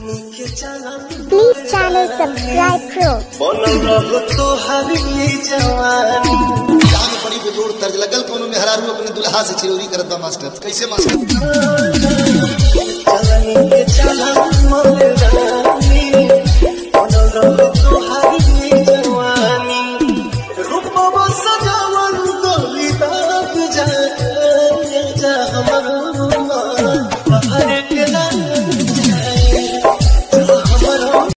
Please channel subscribe pro. बड़ी बेजोड़ तर्ज लगल कोनो मेहरारू अपने दुल्हा से चिरौरी करत बा मास्टर कैसे मास्टर